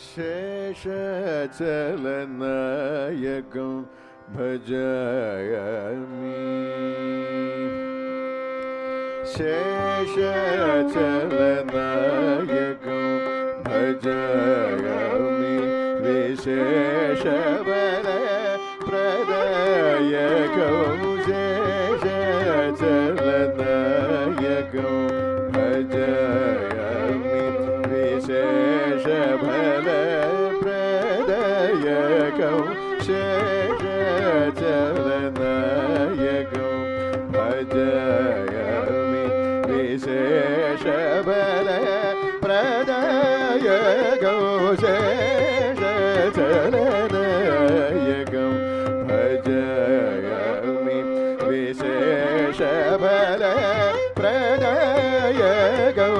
शेषचलनायकं भजामि शेषचलनायकं भजामि विशेषबलप्रदायकं शेषचलनायकं भजामि विशेषबलप्रदायकं शेषचलनायकं भजामि विशेषबलप्रदायकं शेषचलनायकं भजामि विशेषबलप्रदायकं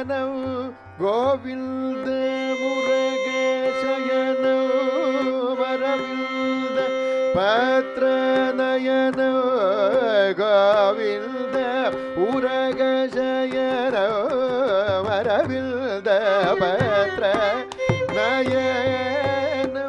கோவிந்த முருக சயனோ மரவிந்த பத்ர நயனோ கோவிந்த உரக சயனோ மரவிந்த பத்ர நயனோ.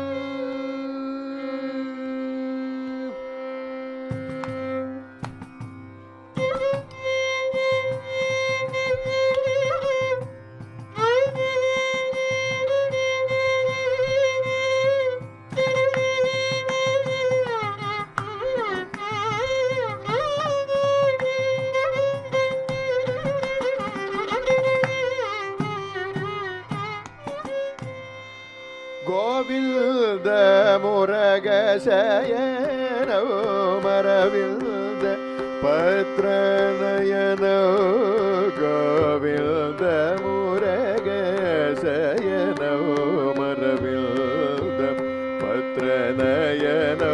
கோவிந்த முருக சயனோ மரவிந்த பத்ர நயனோ கோவிந்த முருக சயனோ மரவிந்த பத்ர நயனோ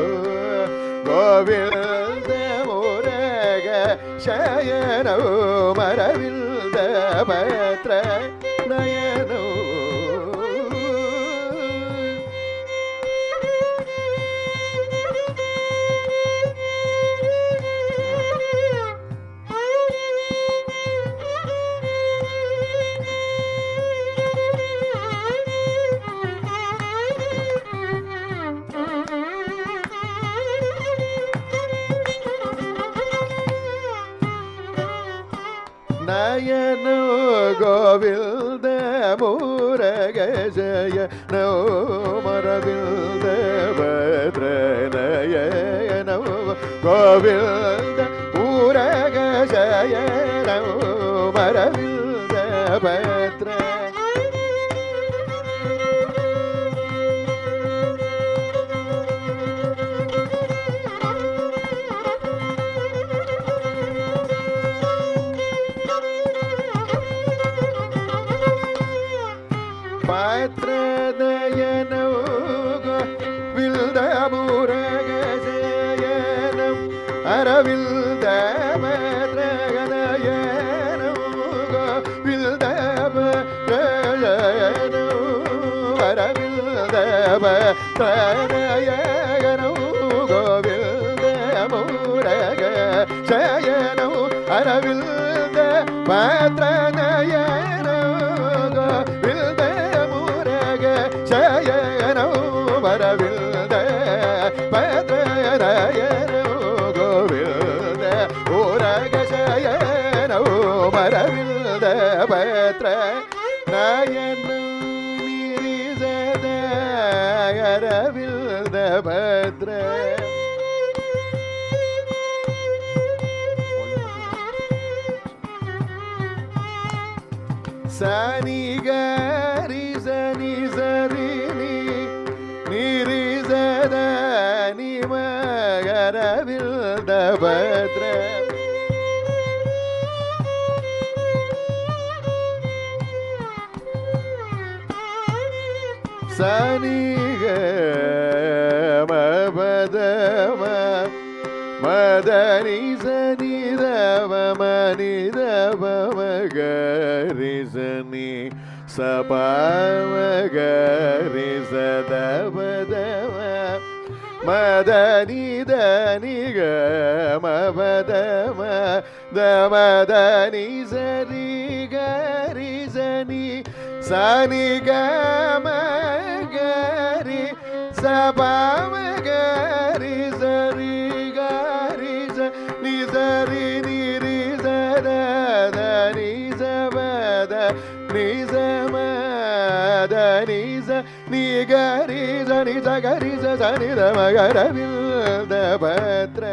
கோவிந்த முருக சயனோ மரவிந்த பத்ர நயனோ. நயனோ கோவிந்த முருக சயனோ மரவிந்த பத்ர நயனோ கோவிந்த முருக சயனோ மரவிந்த பத்ர. பத்ர நயனோ கோவிந்த முருக சயனம் அரவிந்த பத்ர நயனோ கோவிந்த பத்ர நயனோ அரவிந்த பத்ர நயனோ கோவிந்த முருக சயனோ அரவிந்த பத்ர நயனோ கோவிந்த சயனோ மரவிந்த பத்ர நயனோ கோவிந்த முருக சயனோ மரவிந்த பத்ர நயனோ நிரிசத அரவிந்த பத்ர. சனி கரி சனி சரி நிரிசத நிமகரவிந்த பத்ர. சனி மபதம மதனி சனி தவ மனி தவ மகரி சனி சபமகரி சதபதம மதனி தனி மபதம தமதனி சரி கரி சனி சனி கமகரி சபமகரி சரி கரி சனி சரி நிரி சத தனி சபத நிசமத நிச நிகரி சனி சகரி சனி தமகரவிந்த பத்ர.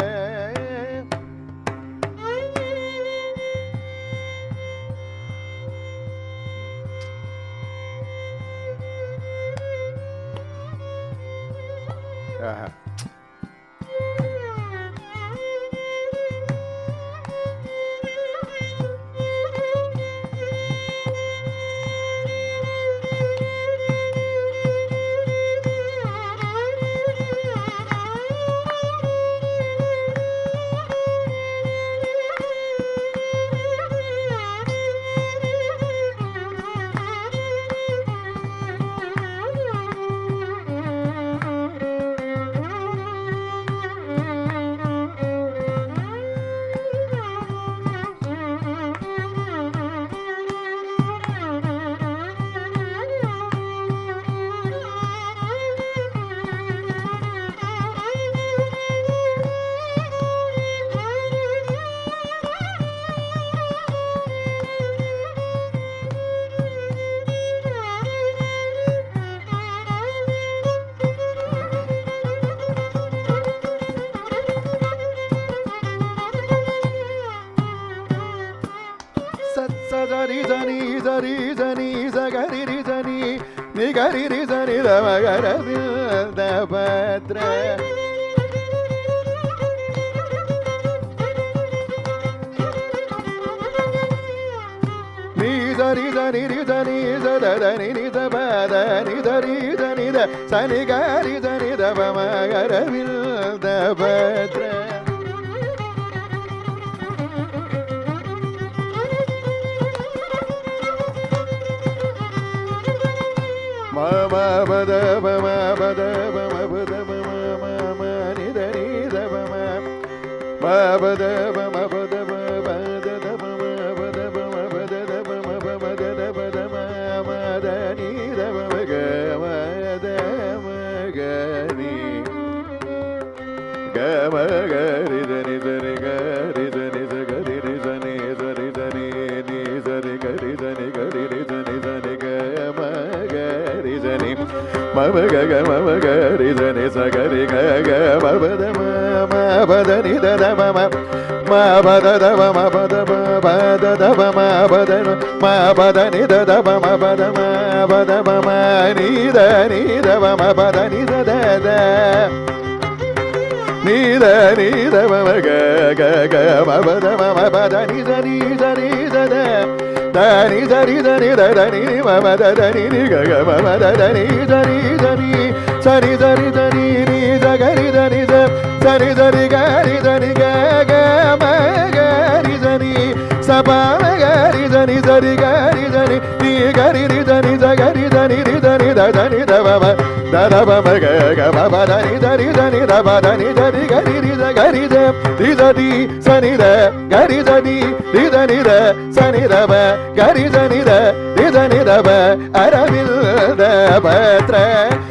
sari sani sari sani sagari ri sani nigari ri sani damagara vilda patra ni sari sani ri sani sadani ni sabada ni sari sani da sani gari sani damagara vilda patra Mama bada mama bada mama bada mama ni da ni da mama ma bada mama bada bada da mama bada mama bada da mama bada da bada mama da ni da mama ga ma da ma ga ni ga ma ga ri da ni da ni ga ri da ni da ga ri da ni da ri da ni ni da ni ga ri da ni ga ri da ni da ni ga ma ga Mama ga ga mama ga ri da ni sa ga ri ga ga ma ba da ni da da ma ba da da ma ba da ba da da ma ba da ni da da ma ba da ma ni da ma ba da ni da da ni da ma ga ga ga ma ba da ni da da da ni da ni da ni ma ma da ni ga ga ma ma da ni da ni sa ni da ni ni da ga ni da ni da sa ni da ni ga ga ma ga ni da ni sa pa ma ga ni da ni ga ni ni ga ni da ni da ga ni da ni da ni da ma ma da ma ga ma ba da ni da ba da ni da ga ni da di sa ni da ga ni da ni da sa ni da ba ga ni da ba aravilda patra